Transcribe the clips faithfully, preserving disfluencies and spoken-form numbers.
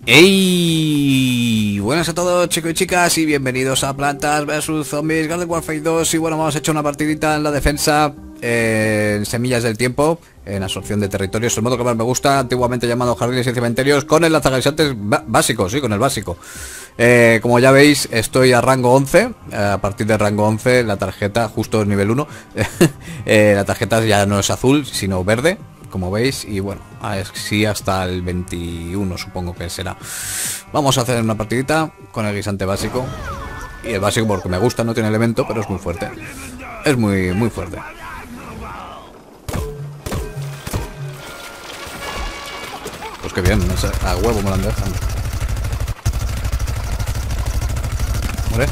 ¡Ey! Buenas a todos, chicos y chicas, y bienvenidos a Plantas versus Zombies Garden Warfare dos. Y bueno, vamos a echar una partidita en la defensa, eh, en Semillas del Tiempo, en absorción de territorios, el modo que más me gusta, antiguamente llamado Jardines y Cementerios, con el lanzagranadas básico, sí, con el básico. Eh, como ya veis, estoy a rango once, a partir de rango once la tarjeta, justo en nivel uno, eh, la tarjeta ya no es azul, sino verde, como veis, y bueno, así hasta el veintiuno supongo que será. Vamos a hacer una partidita con el guisante básico, y el básico porque me gusta, no tiene elemento, pero es muy fuerte, es muy, muy fuerte. Pues que bien, no sé, a huevo me lo han dejado. ¿Muere?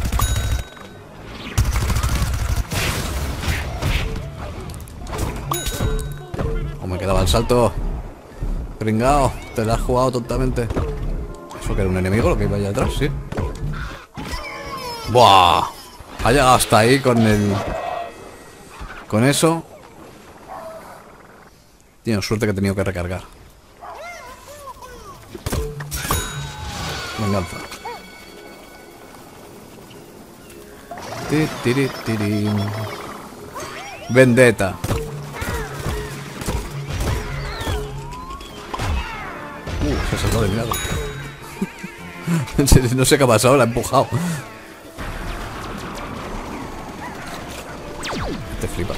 O me quedaba el salto. Pringao, te la has jugado tontamente. ¿Eso que era un enemigo lo que iba allá atrás? Sí. ¡Buah! Ha llegado hasta ahí con el... Con eso. Tiene suerte que he tenido que recargar. Venganza. Ti, tiri, tiri. Vendetta. Uh, se saltó de mi lado. No sé qué ha pasado, la ha empujado. Te flipa,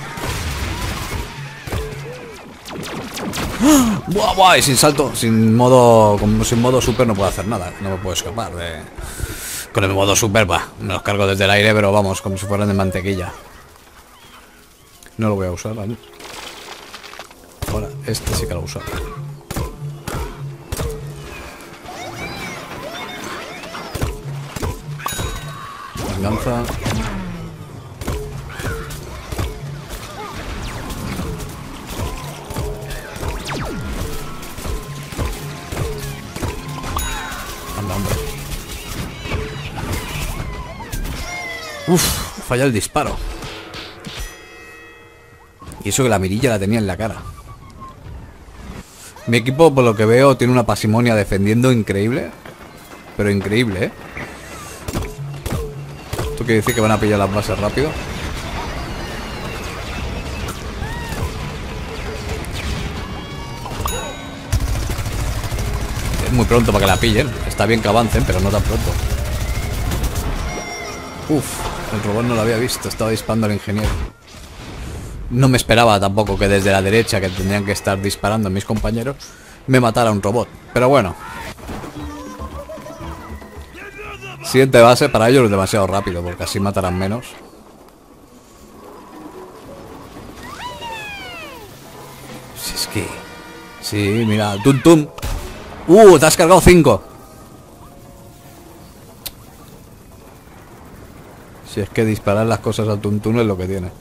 ¿no? ¡Buah, buah! Y sin salto, sin modo, como sin modo super no puedo hacer nada. No me puedo escapar de... Con el modo super, va, me los cargo desde el aire, pero vamos, como si fueran de mantequilla. No lo voy a usar, ¿vale? Ahora, este sí que lo uso. Venganza. Anda, hombre. Uf, falla el disparo. Y eso que la mirilla la tenía en la cara. Mi equipo, por lo que veo, tiene una pasimonia defendiendo increíble. Pero increíble, ¿eh? ¿Esto quiere decir que van a pillar las bases rápido? Es muy pronto para que la pillen. Está bien que avancen, pero no tan pronto. Uf, el robot no lo había visto. Estaba disparando al ingeniero. No me esperaba tampoco que desde la derecha, que tendrían que estar disparando a mis compañeros, me matara un robot. Pero bueno. Siguiente base, para ellos es demasiado rápido, porque así matarán menos. Si es que... Sí, mira, tum tum. Uh, te has cargado cinco. Si es que disparar las cosas al tum tum es lo que tiene.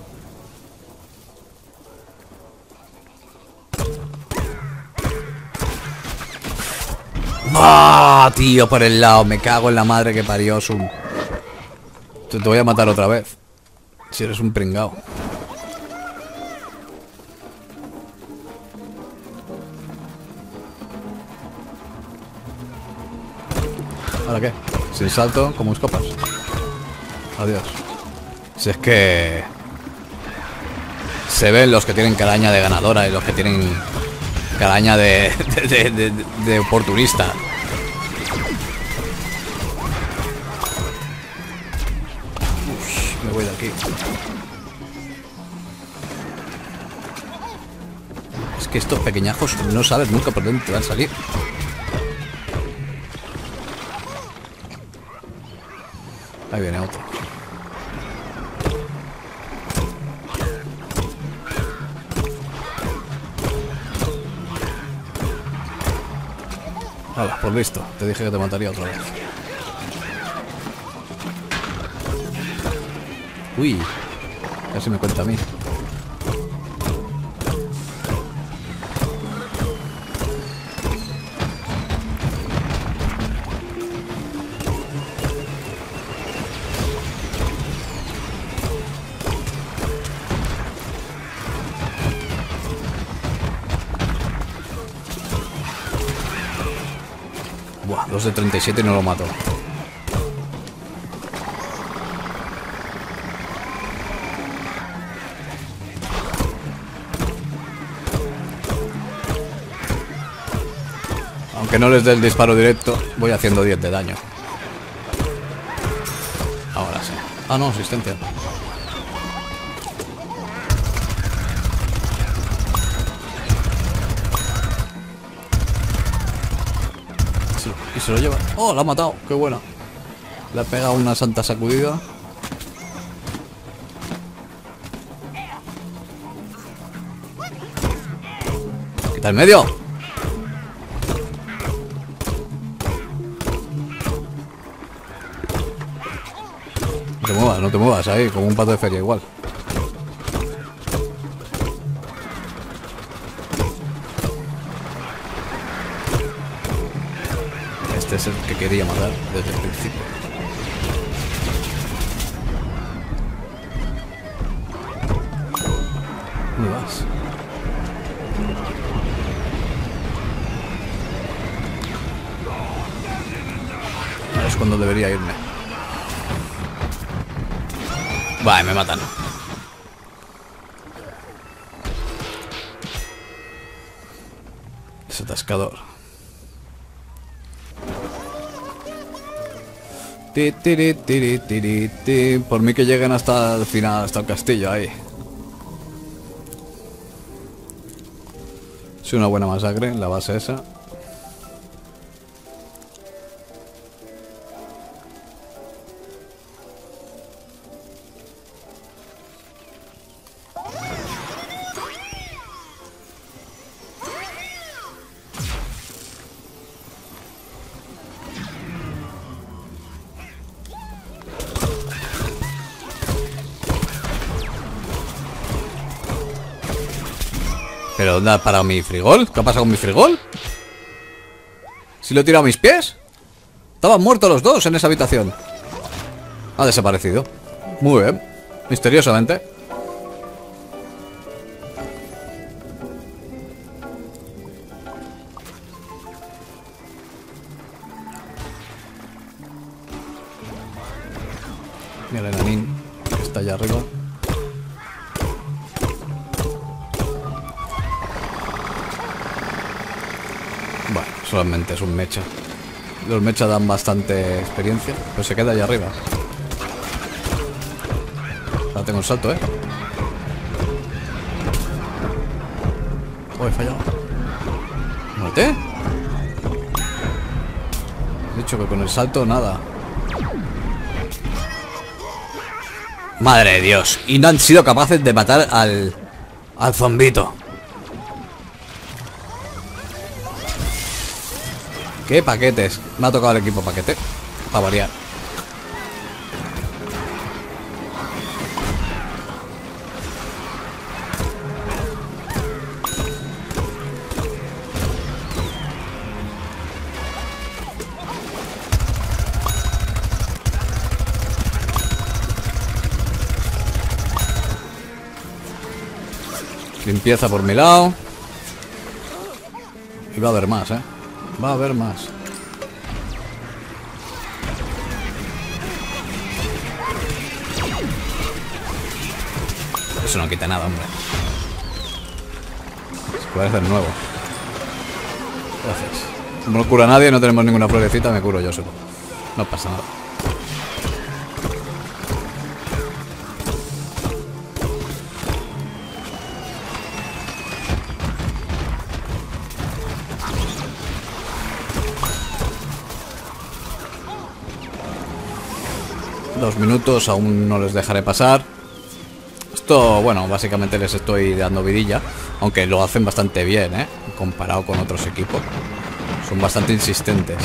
¡Ah, tío! Por el lado, me cago en la madre que parió su... Te, te voy a matar otra vez. Si eres un pringao. ¿Ahora qué? Sin salto, como escopas. Adiós. Si es que... Se ven los que tienen caraña de ganadora y los que tienen... Caraña de, de, de, de, de oportunista. Uf, me voy de aquí. Es que estos pequeñajos no sabes nunca por dónde te van a salir. Ahí viene otro. Hala, pues listo. Te dije que te mataría otra vez. Uy. Casi me cuenta a mí. Dos de treinta y siete y no lo mato. Aunque no les dé el disparo directo, voy haciendo diez de daño. Ahora sí. Ah, no, asistencia. Y se lo lleva. ¡Oh, la ha matado! ¡Qué buena! Le ha pegado una santa sacudida. ¡Quita el medio! No te muevas, no te muevas ahí, como un pato de feria igual. Este es el que quería matar desde el principio. ¿Dónde vas? Ahora es cuando debería irme. Vale, me matan. Es atascador. Ti, tiri, tiri, tiri, ti. Por mí que lleguen hasta el final, hasta el castillo ahí. Es una buena masacre, la base esa. ¿Pero dónde ha parado mi frigol? ¿Qué ha pasado con mi frigol? ¿Si lo he tirado a mis pies? Estaban muertos los dos en esa habitación. Ha desaparecido. Muy bien. Misteriosamente. Mira el enanín que está allá arriba. Bueno, solamente es un mecha. Los mechas dan bastante experiencia, pero se queda allá arriba. Ahora tengo un salto, ¿eh? Oh, he fallado. ¿Me maté? He dicho que con el salto nada. Madre de Dios. Y no han sido capaces de matar al... al zombito. ¿Qué paquetes? Me ha tocado el equipo paquete. Para variar. Limpieza por mi lado. Y va a haber más, ¿eh? Va a haber más. Eso no quita nada, hombre. Se puede hacer nuevo. Gracias. Como no cura a nadie, no tenemos ninguna florecita, me curo yo solo. No pasa nada. Dos minutos, aún no les dejaré pasar. Esto, bueno, básicamente les estoy dando vidilla. Aunque lo hacen bastante bien, ¿eh? Comparado con otros equipos. Son bastante insistentes.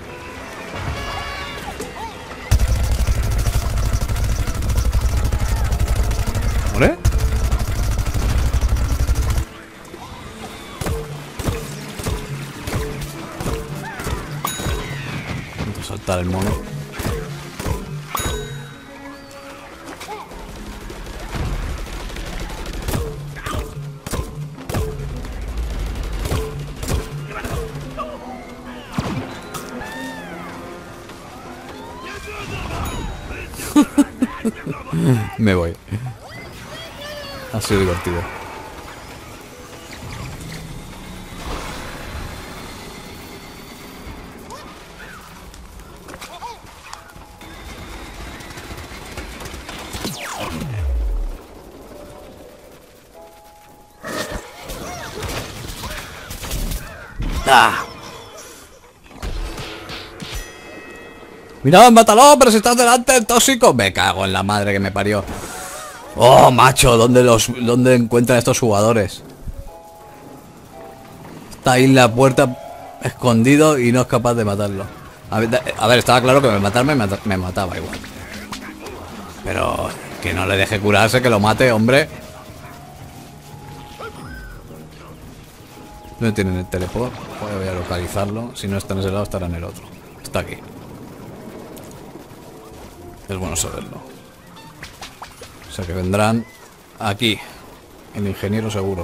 ¿Vale? Intento saltar el mono. Me voy. Ha sido divertido. ¡Ah! Mira, mátalo, pero si estás delante del tóxico. Me cago en la madre que me parió. Oh, macho, ¿dónde los dónde encuentran estos jugadores? Está ahí en la puerta escondido y no es capaz de matarlo. A ver, a ver, estaba claro que me matarme me, mata, me mataba igual. Pero que no le deje curarse, que lo mate, hombre. No tienen el teleport. Voy a localizarlo. Si no está en ese lado, estará en el otro. Está aquí. Es bueno saberlo. O sea que vendrán aquí. El ingeniero seguro.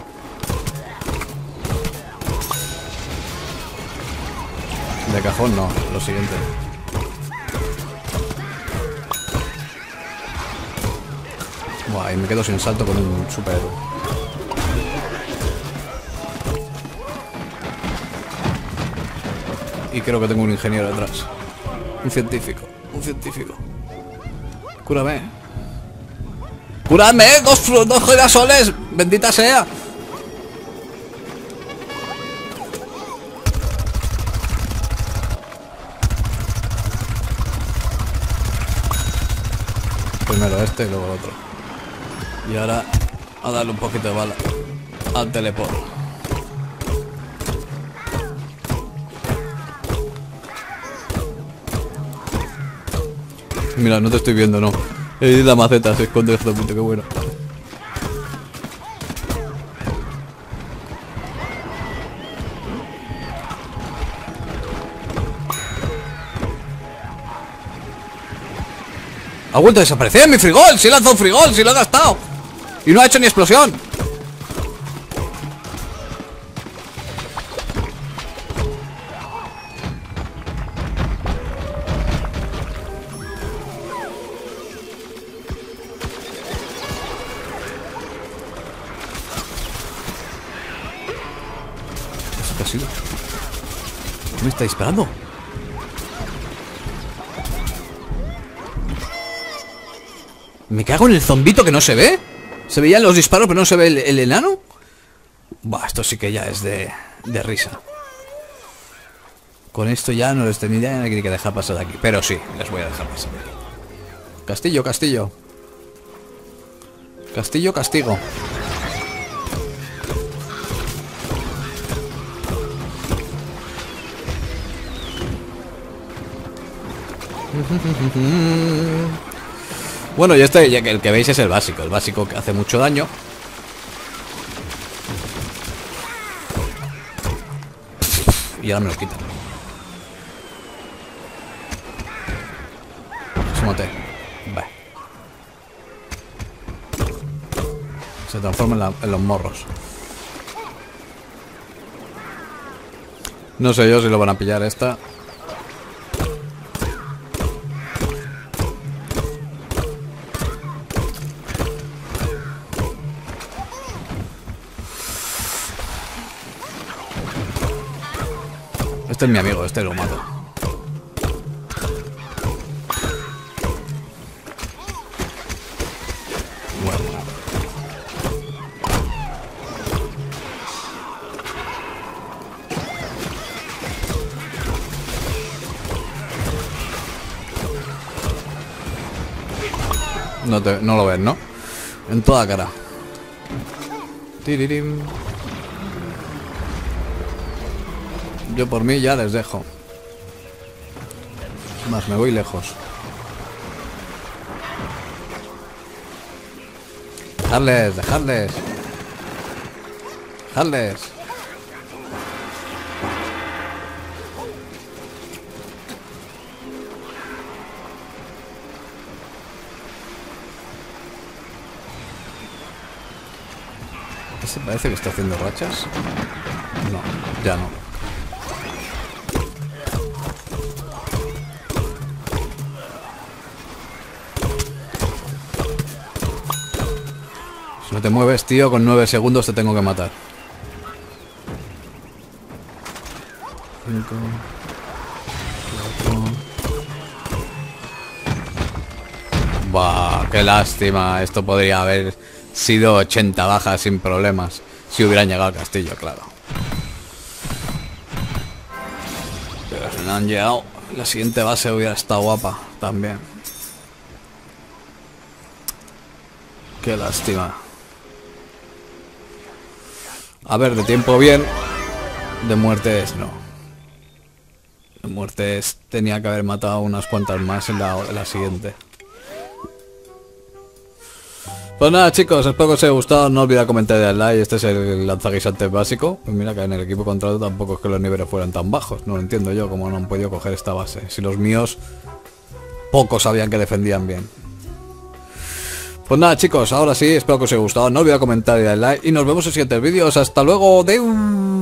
De cajón no, lo siguiente. Buah, y me quedo sin salto con un superhéroe. Y creo que tengo un ingeniero detrás. Un científico, un científico. Cúrame. ¡Cúrame! ¡Dos, dos girasoles! ¡Bendita sea! Primero este y luego el otro. Y ahora a darle un poquito de bala al teleport. Mira, no te estoy viendo, no. Eh, la maceta se esconde este punto, qué bueno. Ha vuelto a desaparecer mi frigol. Si lanzó un frigol, si lo he gastado. Y no ha hecho ni explosión. ¿Eso qué ha sido? ¿Qué me está disparando? Me cago en el zombito que no se ve. Se veían los disparos pero no se ve el, el enano. Buah, esto sí que ya es de, de risa. Con esto ya no les tendría ni que dejar pasar de aquí. Pero sí, les voy a dejar pasar de aquí. Castillo, castillo. Castillo, castigo. Bueno, y este, ya que el que veis es el básico. El básico que hace mucho daño. Y ahora me lo quitan. Súmate. Vale. Se transforma en, la, en los morros. No sé yo si lo van a pillar esta. Este es mi amigo, este lo mato. Bueno. No, te, no lo ves, ¿no? En toda cara. Tiririm. Yo por mí ya les dejo. Más, me voy lejos. Dejarles, dejarles. Dejarles. ¿Ese parece que está haciendo rachas? No, ya no. No te mueves, tío, con nueve segundos te tengo que matar. cinco, cuatro. Bah, qué lástima. Esto podría haber sido ochenta bajas sin problemas. Si hubieran llegado al castillo, claro. Pero si no han llegado, la siguiente base hubiera estado guapa también. Qué lástima. A ver, de tiempo bien. De muertes no. De muertes tenía que haber matado unas cuantas más en la, en la siguiente. Pues nada, chicos, espero que os haya gustado. No olvidéis comentar y dar like. Este es el lanzaguisantes básico. Pues mira que en el equipo contrario tampoco es que los niveles fueran tan bajos. No lo entiendo yo cómo no han podido coger esta base. Si los míos pocos sabían que defendían bien. Pues nada, chicos, ahora sí, espero que os haya gustado. No olvidéis comentar y dar like. Y nos vemos en siguientes vídeos. Hasta luego. Deu.